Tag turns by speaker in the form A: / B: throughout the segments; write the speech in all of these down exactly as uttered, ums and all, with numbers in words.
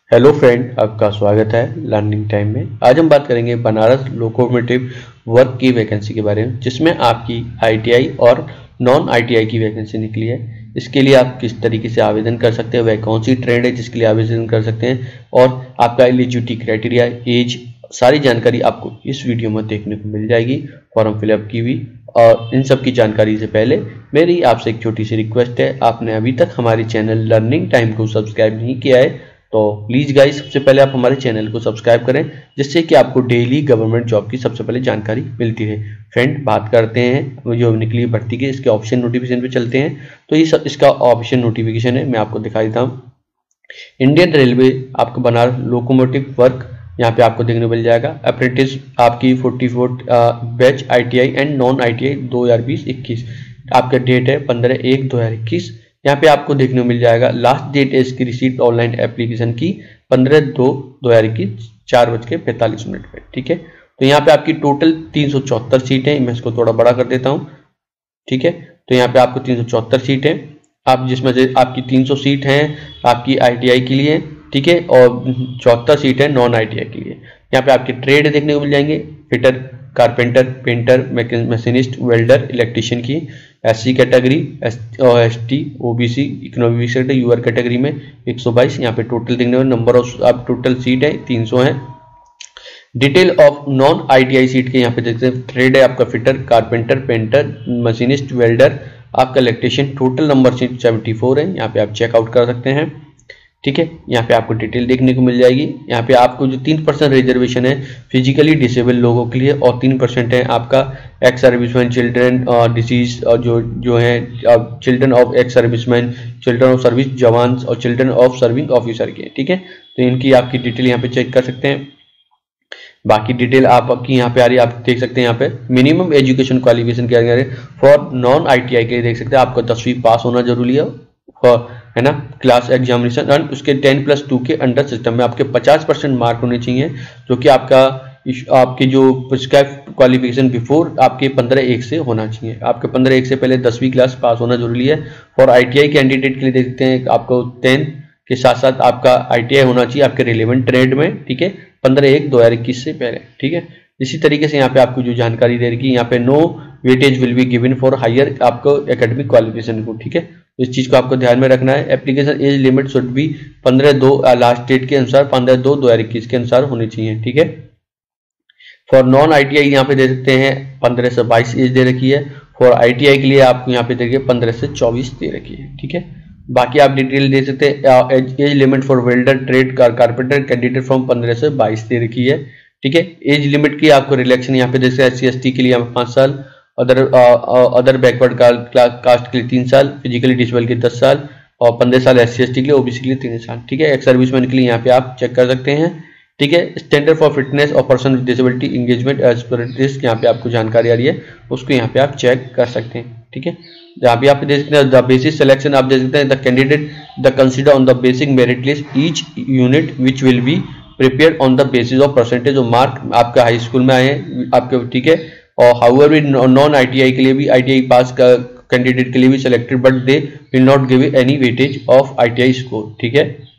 A: Hello friend, आपका स्वागत है लर्निंग टाइम में। आज हम बात करेंगे बनारस लोकोमोटिव वर्क की वैकेंसी के बारे में, जिसमें आपकी आईटीआई और नॉन आईटीआई की वैकेंसी निकली है। इसके लिए आप किस तरीके से आवेदन कर सकते हैं, वह कौन सी ट्रेड है जिसके लिए आवेदन कर सकते हैं, और आपका एलिजिबिलिटी क्राइटेरिया, एज, सारी जानकारी आपको इस वीडियो में देखने को मिल जाएगी। फॉर्म फिलअप की हुई और इन सब की जानकारी से पहले मेरी आपसे एक छोटी सी रिक्वेस्ट है, आपने अभी तक हमारे चैनल लर्निंग टाइम को सब्सक्राइब नहीं किया है तो प्लीज़ गाइस सबसे पहले आप हमारे चैनल को सब्सक्राइब करें, जिससे कि आपको डेली गवर्नमेंट जॉब की सबसे पहले जानकारी मिलती है। फ्रेंड, बात करते हैं जो निकली भर्ती के, इसके ऑप्शन नोटिफिकेशन पे चलते हैं। तो ये सब इसका ऑप्शन नोटिफिकेशन है, मैं आपको दिखा देता हूँ। इंडियन रेलवे आपको बनारस लोकोमोटिव वर्क यहाँ पे आपको देखने को मिल जाएगा। अप्रेंटिस आपकी forty four batch ITI and non ITI दो हज़ार बीस इक्कीस, आपका डेट है पंद्रह एक दो हज़ार इक्कीस। यहाँ पे आपको देखने को मिल जाएगा लास्ट डेट है इसकी रिसीट ऑनलाइन एप्लीकेशन की पंद्रह दो दो हज़ार इक्कीस चार बज के पैंतालीस मिनट पे। ठीक है, तो यहाँ पे आपकी टोटल तीन सौ चौहत्तर सीट है। मैं इसको थोड़ा बड़ा कर देता हूँ। ठीक है, तो यहाँ पे आपको तीन सौ चौहत्तर सीट है, आप जिसमें से आपकी तीन सौ सीट हैं आपकी आईटीआई के लिए, ठीक है, और चौहत्तर सीट है नॉन आईटीआई के लिए। यहाँ पे आपके ट्रेड देखने को मिल जाएंगे, fitter, carpenter, painter, machinist, welder, electrician की। SC category, S T, OBC, economic sector, UR category में एक सौ बाईस। यहाँ पे टोटल देखने को नंबर ऑफ आप टोटल सीट है तीन सौ है। Detail of non ITI seat के यहाँ पे देखते हैं, ट्रेड है आपका fitter, carpenter, painter, machinist, welder, आपका इलेक्ट्रिशियन। टोटल नंबर सीट चौहत्तर है, यहाँ पे आप चेकआउट कर सकते हैं। ठीक है, यहाँ पे आपको डिटेल देखने को मिल जाएगी। यहाँ पे आपको जो तीन परसेंट रिजर्वेशन है फिजिकली डिसेबल लोगों के लिए, और तीन परसेंट है आपका एक्स सर्विसमैन, चिल्ड्रन डिसीज, और जो जो है children of ex serviceman, children of service जवान और चिल्ड्रन ऑफ सर्विंग ऑफिसर के। ठीक है, तो इनकी आपकी डिटेल यहाँ पे चेक कर सकते हैं। बाकी डिटेल आपकी यहाँ पे आ रही है, आप देख सकते हैं। यहाँ पे मिनिमम एजुकेशन क्वालिफिकेशन क्या है फॉर नॉन आईटीआई के लिए, देख सकते हैं आपको दसवीं पास होना जरूरी है, है ना, क्लास एग्जामिनेशन, और उसके टेन प्लस टू के अंडर सिस्टम में आपके पचास परसेंट मार्क होने चाहिए, जो कि आपका आपके जो प्रिस्क्राइब क्वालिफिकेशन बिफोर आपके पंद्रह एक से होना चाहिए। आपके पंद्रह एक से पहले दसवीं क्लास पास होना जरूरी है। और आईटीआई कैंडिडेट के लिए देखते हैं आपको टेंथ के साथ साथ आपका आईटीआई होना चाहिए आपके रिलेवेंट ट्रेड में। ठीक है, पंद्रह एक दो हज़ार इक्कीस से पहले। ठीक है, इसी तरीके से यहाँ पे आपको जो जानकारी दे रही है, यहाँ पे no weightage will be given for higher आपको एकेडमिक क्वालिफिकेशन को। ठीक है, इस चीज को आपको ध्यान में रखना है। Application age limit should be पंद्रह दो लास्ट डेट के अनुसार पंद्रह दो दो हज़ार इक्कीस के अनुसार होनी चाहिए। ठीक है, फॉर नॉन आईटीआई यहाँ पे दे सकते हैं पंद्रह से बाईस एज दे रखी है। फॉर आईटीआई के लिए आपको यहाँ पे देखिए पंद्रह से चौबीस दे रखी है। ठीक है, बाकी आप डिटेल दे सकते हैं। Age limit for welder, trade, carpenter candidate from पंद्रह से बाईस दे रखी है। ठीक है, एज लिमिट की आपको रिलैक्शन यहाँ पे देख सकते हैं। एस सी एस टी के लिए यहाँ पे पाँच साल, अदर अदर बैकवर्ड कास्ट के लिए तीन साल, फिजिकली डिसेबल के दस साल, और पंद्रह साल एस सी एस टी के लिए, ओबीसी के लिए तीन साल। ठीक है, एक्स सर्विसमैन के लिए यहाँ पे आप चेक कर सकते हैं। ठीक है, स्टैंडर्ड फॉर फिटनेस और person with disability engagement as per this, यहाँ पे आपको जानकारी आ रही है, उसको यहाँ पे आप चेक कर सकते हैं। ठीक है, जहाँ पे आप देख सकते हैं द बेसिस सिलेक्शन, आप देख सकते हैं the candidate the consider on the basic merit list each unit which will be prepare on the basis of percentage of mark आपका हाई स्कूल में आए हैं आपके। ठीक है, और हाउएवर नॉन आईटीआई के लिए भी, आईटीआई पास का कैंडिडेट के लिए भी selected, but they will not give any weightage of ITI score. ठीक है,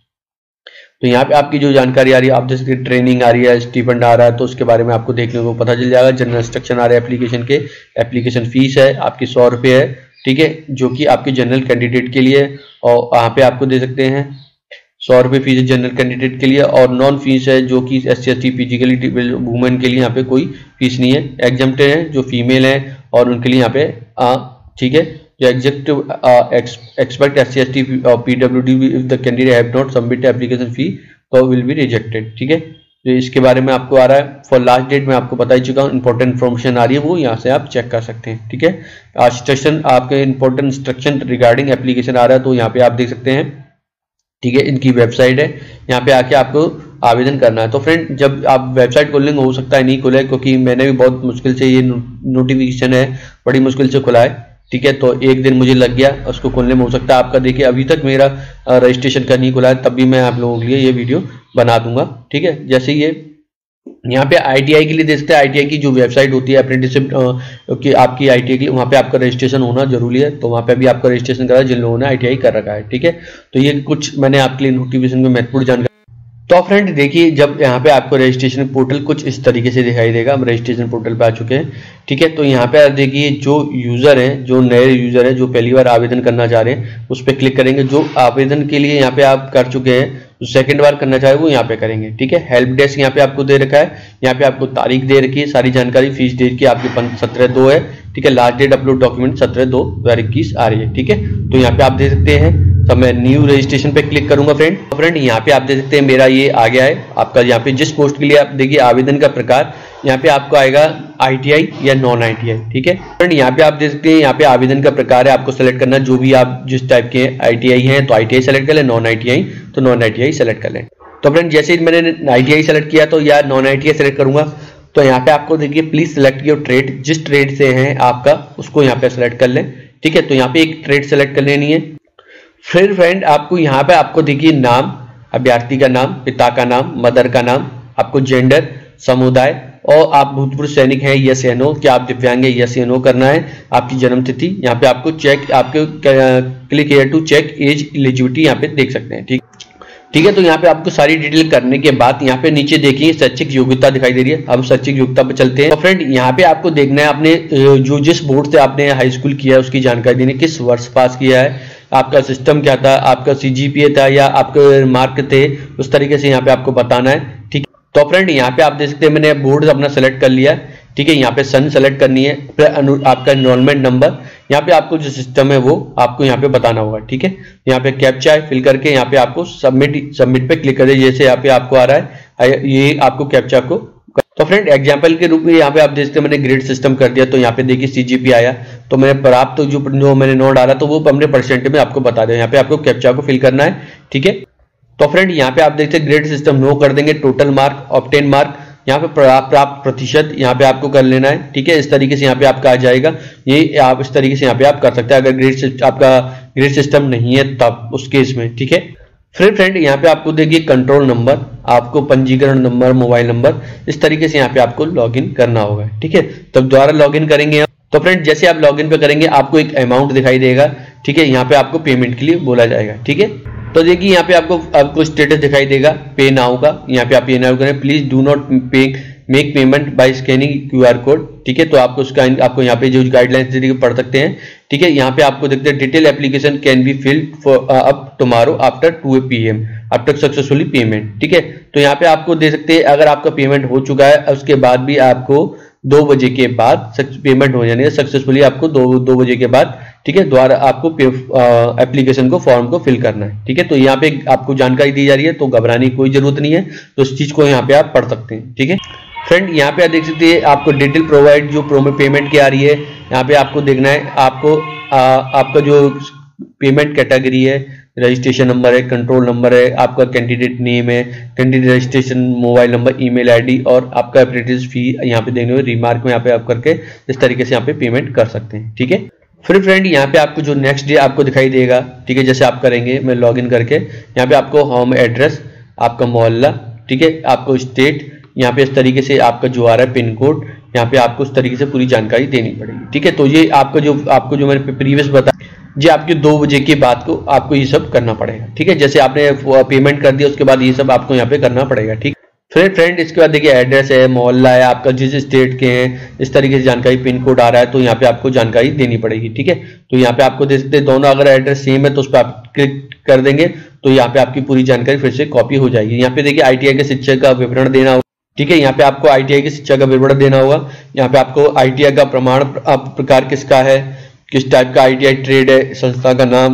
A: तो यहाँ पे आपकी जो जानकारी आ रही है, आप जैसे ट्रेनिंग आ रही है, स्टीपेंड आ रहा है, तो उसके बारे में आपको देखने को पता चल जाएगा। जनरल इंस्ट्रक्शन आ रहे हैं एप्लीकेशन के, एप्लीकेशन फीस है आपकी सौ रुपये है। ठीक है, जो कि आपके जनरल कैंडिडेट के लिए, और यहाँ पे आपको दे सकते हैं सौ रुपये फीस है जनरल कैंडिडेट के लिए, और नॉन फीस है जो कि S C S T physically women के लिए यहाँ पे कोई फीस नहीं है। एग्जम्प्टेड है जो फीमेल है और उनके लिए यहाँ पे ठीक है, जो एग्जेक्टिव expect S C S T PWD if the candidate have not submit application fee तो विल बी रिजेक्टेड। ठीक है, तो इसके बारे में आपको आ रहा है। फॉर लास्ट डेट में आपको बता ही चुका हूँ, इंपॉर्टेंट इन्फॉर्मेशन आ रही है, वो यहाँ से आप चेक कर सकते हैं। ठीक है, इंस्ट्रक्शन आपके इंपॉर्टेंट इंस्ट्रक्शन रिगार्डिंग एप्लीकेशन आ रहा है, तो यहाँ पे आप देख सकते हैं। ठीक है, इनकी वेबसाइट है, यहाँ पे आके आपको आवेदन करना है। तो फ्रेंड, जब आप वेबसाइट खोलेंगे, हो सकता है नहीं खुले, क्योंकि मैंने भी बहुत मुश्किल से ये नोटिफिकेशन है बड़ी मुश्किल से खुला है। ठीक है, तो एक दिन मुझे लग गया उसको खोलने में। हो सकता है आपका देखिए अभी तक मेरा रजिस्ट्रेशन का नहीं खुला है, तब भी मैं आप लोगों के लिए ये वीडियो बना दूंगा। ठीक है, जैसे ये यहाँ पे आईटीआई के लिए देख सकते हैं, आईटीआई की जो वेबसाइट होती है अप्रेंटिसशिप की आपकी आईटीआई के लिए, वहाँ पे आपका रजिस्ट्रेशन होना जरूरी है। तो वहाँ पे भी आपका रजिस्ट्रेशन करा जिन लोगों ने आईटीआई कर रखा है। ठीक है, तो ये कुछ मैंने आपके लिए नोटिफिकेशन में महत्वपूर्ण जानकारी तो फ्रेंड देखिए, जब यहाँ पे आपको रजिस्ट्रेशन पोर्टल कुछ इस तरीके से दिखाई देगा। हम रजिस्ट्रेशन पोर्टल पे आ चुके हैं, ठीक है। तो यहाँ पे देखिए, जो यूजर हैं, जो नए यूजर हैं, जो पहली बार आवेदन करना चाह रहे हैं, उस पर क्लिक करेंगे। जो आवेदन के लिए यहाँ पे आप कर चुके हैं, जो सेकंड बार करना चाहे वो यहाँ पे करेंगे, ठीक है। हेल्प डेस्क यहाँ पे आपको दे रखा है, यहाँ पे आपको तारीख दे रखी है, सारी जानकारी, फीस डेट की आपकी सत्रह दो है, ठीक है। लास्ट डेट अपलोड डॉक्यूमेंट सत्रह दो दो हजार इक्कीस आ रही है, ठीक है। तो यहाँ पे आप दे सकते हैं। तो मैं न्यू रजिस्ट्रेशन पे क्लिक करूंगा फ्रेंड। तो फ्रेंड यहाँ पे आप देख सकते हैं मेरा ये आ गया है आपका। यहाँ पे जिस पोस्ट के लिए आप देखिए आवेदन का प्रकार, यहाँ पे आपको आएगा आईटीआई या नॉन आईटीआई, ठीक है फ्रेंड। यहाँ पे आप देख सकते हैं, यहाँ पे आवेदन का प्रकार है, आपको सेलेक्ट करना जो भी आप जिस टाइप के आईटीआई हैं तो आईटीआई सेलेक्ट कर लें, नॉन आईटीआई तो नॉन आईटीआई सेलेक्ट कर लें। तो फ्रेंड जैसे ही मैंने आईटीआई सेलेक्ट किया तो या नॉन आईटीआई सेलेक्ट करूंगा, तो यहाँ पे आपको देखिए प्लीज सेलेक्ट योर ट्रेड, जिस ट्रेड से है आपका उसको यहाँ पे सेलेक्ट कर लें, ठीक है। तो यहाँ पे एक ट्रेड सेलेक्ट कर लेनी है। फिर फ्रेंड आपको यहाँ पे आपको देखिए नाम, अभ्यर्थी का नाम, पिता का नाम, मदर का नाम, आपको जेंडर, समुदाय, और आप भूतपूर्व सैनिक हैं यस या नो, क्या आप दिव्यांग है यस या नो करना है। आपकी जन्म तिथि, यहाँ पे आपको चेक, आपको click here to check age eligibility यहाँ पे देख सकते हैं, ठीक ठीक है। तो यहाँ पे आपको सारी डिटेल करने के बाद यहाँ पे नीचे देखिए शैक्षिक योग्यता दिखाई दे रही है। हम शैक्षिक योग्यता पे चलते हैं। तो फ्रेंड यहाँ पे आपको देखना है आपने जो जिस बोर्ड से आपने हाई स्कूल किया है उसकी जानकारी देनी, किस वर्ष पास किया है, आपका सिस्टम क्या था, आपका सीजीपीए था या आपके मार्क थे, उस तरीके से यहाँ पे आपको बताना है, ठीक। तो फ्रेंड यहाँ पे आप देख सकते हैं मैंने बोर्ड अपना सेलेक्ट कर लिया, ठीक है। यहाँ पे सन सेलेक्ट करनी है, फिर आपका एनरोलमेंट नंबर, यहाँ पे आपको जो सिस्टम है वो आपको यहाँ पे बताना होगा, ठीक है। यहाँ पे कैप्चा है, फिल करके यहाँ पे आपको सबमिट सबमिट पे क्लिक कर दीजिए। जैसे यहाँ पे आपको आ रहा है ये आपको कैप्चा को। तो फ्रेंड एग्जाम्पल के रूप में यहाँ पे आप देखते हैं मैंने ग्रेड सिस्टम कर दिया। तो यहाँ पे देखिए सीजीपी आया, तो मैंने प्राप्त तो जो जो मैंने नोट डाला तो वो हमने परसेंट में आपको बता दिया। यहाँ पे आपको कैप्चा को फिल करना है, ठीक है। तो फ्रेंड यहाँ पे आप देखते हैं ग्रेड सिस्टम नो कर देंगे, टोटल मार्क, ऑब्टेन मार्क, यहाँ पे प्राप्त प्रतिशत यहाँ पे आपको कर लेना है, ठीक है। इस तरीके से यहाँ पे आपका आ जाएगा। ये आप इस तरीके से यहाँ पे आप कर सकते हैं अगर ग्रेड आपका ग्रेड सिस्टम नहीं है तब उस केस में, ठीक है। फिर फ्रेंड यहाँ पे आपको देखिए कंट्रोल नंबर, आपको पंजीकरण नंबर, मोबाइल नंबर, इस तरीके से यहाँ पे आपको लॉगिन करना होगा, ठीक है। तब दोबारा लॉगिन करेंगे। तो फ्रेंड जैसे आप लॉगिन पे करेंगे आपको एक अमाउंट दिखाई देगा, ठीक है। यहाँ पे आपको पेमेंट के लिए बोला जाएगा, ठीक है। तो देखिए यहाँ पे आपको आपको स्टेटस दिखाई देगा पे नाउ का, यहाँ पे आप पे नाउ करें, please do not pay make payment by scanning QR code, ठीक है। तो आपको उसका आपको यहाँ पे जो गाइडलाइंस पढ़ सकते हैं, ठीक है। यहाँ पे आपको देखते हैं detail application can be filled for up tomorrow after two P M after successfully payment, ठीक है। तो यहाँ पे आपको दे सकते हैं अगर आपका पेमेंट हो चुका है उसके बाद भी आपको दो बजे के बाद पेमेंट हो जाने सक्सेसफुली आपको दो दो बजे के बाद, ठीक है, द्वारा आपको एप्लीकेशन को फॉर्म को फिल करना है, ठीक है। तो यहाँ पे आपको जानकारी दी जा रही है तो घबराने की कोई जरूरत नहीं है। तो इस चीज को यहाँ पे आप पढ़ सकते हैं, ठीक है। फ्रेंड यहाँ पे आप देख सकते हैं आपको डिटेल प्रोवाइड जो प्रोमो पेमेंट की आ रही है, यहाँ पे आपको देखना है आपको आ, आपका जो पेमेंट कैटेगरी है, रजिस्ट्रेशन नंबर है, कंट्रोल नंबर है, आपका कैंडिडेट नेम है, candidate registration mobile number, email ID और आपका अप्रेंटिस फी यहाँ पे देखने हुए रिमार्क में यहाँ पे आप करके इस तरीके से यहाँ पे पेमेंट कर सकते हैं, ठीक है। फिर फ्रेंड यहाँ पे आपको जो नेक्स्ट डे आपको दिखाई देगा, ठीक है, जैसे आप करेंगे मैं लॉगिन करके यहाँ पे आपको होम एड्रेस, आपका मोहल्ला, ठीक है, आपको स्टेट, यहाँ पे इस तरीके से आपका जो आ रहा है पिन कोड, यहाँ पे आपको इस तरीके से पूरी जानकारी देनी पड़ेगी, ठीक है। तो ये आपका जो आपको जो मैंने प्रीवियस बताया जी आपके दो बजे के बाद को आपको ये सब करना पड़ेगा, ठीक है। जैसे आपने पेमेंट कर दिया उसके बाद ये सब आपको यहाँ पे करना पड़ेगा, ठीक। फिर फ्रेंड इसके बाद देखिए एड्रेस है, मोहल्ला है, आपका जिस स्टेट के हैं इस तरीके से जानकारी, पिन कोड आ रहा है तो यहाँ पे आपको जानकारी देनी पड़ेगी, ठीक है। तो यहाँ पे आपको देख सकते हैं दोनों अगर एड्रेस सेम है तो उस पर आप क्लिक कर देंगे तो यहाँ पे आपकी पूरी जानकारी फिर से कॉपी हो जाएगी। यहाँ पे देखिए आईटीआई के शिक्षा का विवरण देना होगा, ठीक है। यहाँ पे आपको आईटीआई की शिक्षा का विवरण देना होगा। यहाँ पे आपको आईटीआई का प्रमाण प्रकार किसका है, किस टाइप का आईटीआई ट्रेड है, संस्था का नाम,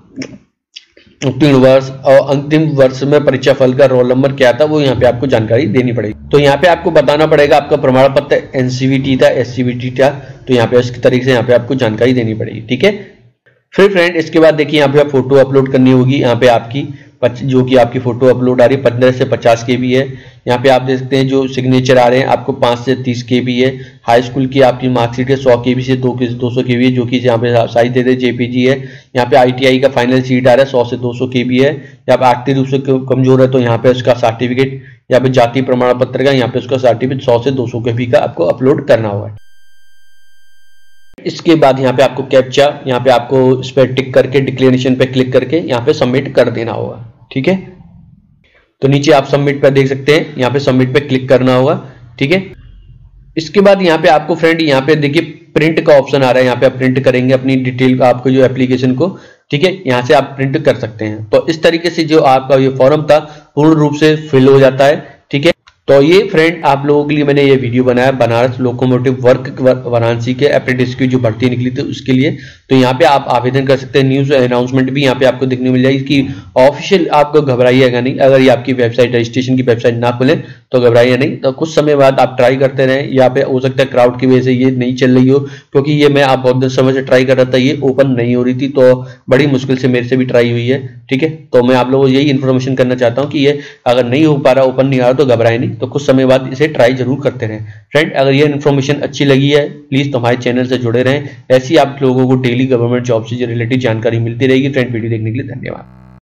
A: उत्तीर्ण वर्ष और अंतिम वर्ष में परीक्षा फल का रोल नंबर क्या था वो यहाँ पे आपको जानकारी देनी पड़ेगी। तो यहाँ पे आपको बताना पड़ेगा आपका प्रमाण पत्र एनसीवीटी था, एससीवीटी था, तो यहाँ पे इस तरीके से यहाँ पे आपको जानकारी देनी पड़ेगी, ठीक है। फिर फ्रेंड इसके बाद देखिए यहाँ पे आप फोटो अपलोड करनी होगी। यहाँ पे आपकी जो कि आपकी फोटो अपलोड आ रही है पंद्रह से पचास के बी है। यहाँ पे आप देख सकते हैं जो सिग्नेचर आ रहे हैं आपको पाँच से तीस के बी है। हाई स्कूल की आपकी मार्कशीट है सौ के बी से दो दो सौ के बी है जो कि यहाँ पे साइज दे दे जेपीजी है। यहाँ पे आईटीआई का फाइनल सीट आ रहा है सौ से दो सौ के बी है। यहाँ पे आर्थिक रूप से कमजोर है तो यहाँ पे उसका सर्टिफिकेट, यहाँ पे जाति प्रमाण पत्र का यहाँ पे उसका सर्टिफिकेट सौ से दो सौ के बी का आपको अपलोड करना होगा। इसके बाद यहाँ पे आपको कैप्चा, यहाँ पे आपको इस पर टिक करके डिक्लेरेशन पे क्लिक करके यहाँ पे सबमिट कर देना होगा, ठीक है। तो नीचे आप सबमिट पर देख सकते हैं, यहाँ पे सबमिट पे क्लिक करना होगा। ठीक है, इसके बाद यहाँ पे आपको फ्रेंड यहाँ पे देखिए प्रिंट का ऑप्शन आ रहा है, यहाँ पे आप प्रिंट करेंगे अपनी डिटेल का, आपको जो एप्लीकेशन को, ठीक है, यहाँ से आप प्रिंट कर सकते हैं। तो इस तरीके से जो आपका ये फॉर्म था पूर्ण रूप से फिल हो जाता है। ठीक है, तो ये फ्रेंड आप लोगों के लिए मैंने ये वीडियो बनाया बनारस लोकोमोटिव वर्क वाराणसी के अप्रेंटिस की जो भर्ती निकली थी उसके लिए। तो यहाँ पे आप आवेदन कर सकते हैं, न्यूज अनाउंसमेंट भी यहाँ पे आपको देखने मिल जाएगी कि ऑफिशियल, आपको घबराइएगा नहीं अगर ये आपकी वेबसाइट रजिस्ट्रेशन की वेबसाइट ना खुले तो घबराइए नहीं। तो कुछ समय बाद आप ट्राई करते रहें, यहाँ पे हो सकता है क्राउड की वजह से ये नहीं चल रही हो, क्योंकि ये मैं आप बहुत समय से ट्राई कर रहा था, ये ओपन नहीं हो रही थी, तो बड़ी मुश्किल से मेरे से भी ट्राई हुई है। ठीक है, तो मैं आप लोगों को यही इन्फॉर्मेशन करना चाहता हूँ कि ये अगर नहीं हो पा रहा, ओपन नहीं आ रहा तो घबराए नहीं, तो कुछ समय बाद इसे ट्राई जरूर करते रहें। फ्रेंड अगर ये इन्फॉर्मेशन अच्छी लगी है प्लीज तो हमारे चैनल से जुड़े रहें, ऐसी आप लोगों को डेली गवर्नमेंट जॉब से रिलेटेड जानकारी मिलती रहेगी। फ्रेंड वीडियो देखने के लिए धन्यवाद।